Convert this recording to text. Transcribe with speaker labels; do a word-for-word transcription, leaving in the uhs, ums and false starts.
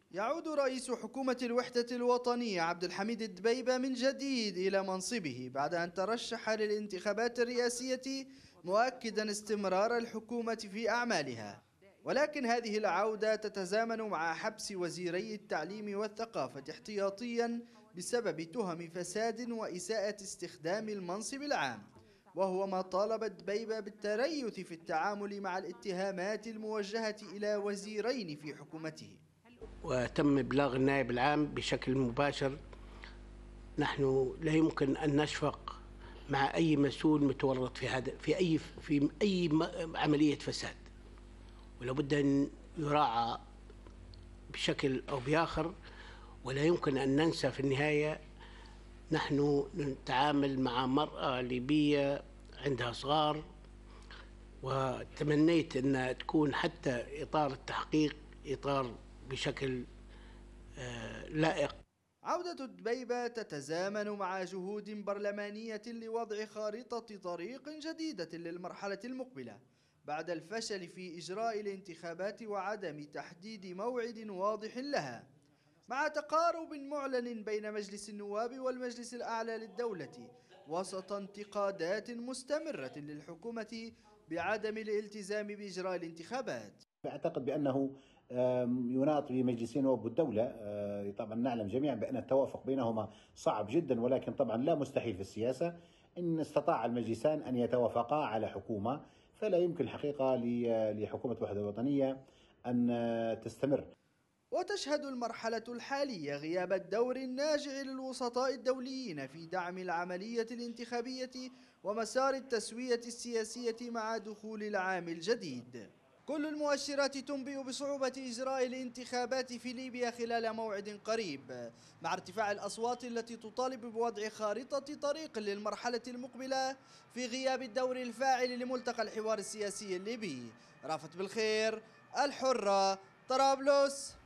Speaker 1: يعود رئيس حكومة الوحدة الوطنية عبد الحميد الدبيبة من جديد إلى منصبه بعد أن ترشح للانتخابات الرئاسية، مؤكدا استمرار الحكومة في أعمالها. ولكن هذه العودة تتزامن مع حبس وزيري التعليم والثقافة احتياطيا بسبب تهم فساد وإساءة استخدام المنصب العام، وهو ما طالب الدبيبة بالتريث في التعامل مع الاتهامات الموجهة إلى وزيرين في حكومته.
Speaker 2: وتم إبلاغ النائب العام بشكل مباشر. نحن لا يمكن أن نشفق مع أي مسؤول متورط في هذا في أي في أي عملية فساد، ولابد أن يراعى بشكل أو بآخر. ولا يمكن أن ننسى في النهاية نحن نتعامل مع مرأة ليبية عندها صغار، وتمنيت أن تكون حتى إطار التحقيق إطار بشكل لائق.
Speaker 1: عودة الدبيبة تتزامن مع جهود برلمانية لوضع خارطة طريق جديدة للمرحلة المقبلة بعد الفشل في إجراء الانتخابات وعدم تحديد موعد واضح لها، مع تقارب معلن بين مجلس النواب والمجلس الأعلى للدولة وسط انتقادات مستمرة للحكومة بعدم الالتزام بإجراء الانتخابات.
Speaker 3: أعتقد بأنه يناط بمجلسين نواب الدولة. طبعا نعلم جميعا بأن التوافق بينهما صعب جدا، ولكن طبعا لا مستحيل في السياسة. إن استطاع المجلسان أن يتوافقا على حكومة، فلا يمكن الحقيقة لحكومة الوحدة الوطنية أن تستمر.
Speaker 1: وتشهد المرحلة الحالية غياب الدور الناجع للوسطاء الدوليين في دعم العملية الانتخابية ومسار التسوية السياسية مع دخول العام الجديد. كل المؤشرات تنبئ بصعوبة إجراء الانتخابات في ليبيا خلال موعد قريب، مع ارتفاع الأصوات التي تطالب بوضع خارطة طريق للمرحلة المقبلة في غياب الدور الفاعل لملتقى الحوار السياسي الليبي. رافت بالخير، الحرة، طرابلس.